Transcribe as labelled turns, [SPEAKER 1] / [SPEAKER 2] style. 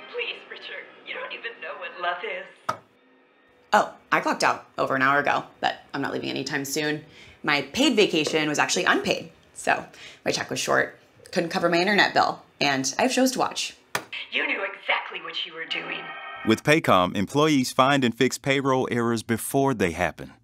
[SPEAKER 1] Please, Richard, you don't even know what love is.
[SPEAKER 2] Oh, I clocked out over an hour ago, but I'm not leaving anytime soon. My paid vacation was actually unpaid, so my check was short, couldn't cover my internet bill, and I have shows to watch.
[SPEAKER 1] You knew exactly what you were doing.
[SPEAKER 3] With Paycom, employees find and fix payroll errors before they happen.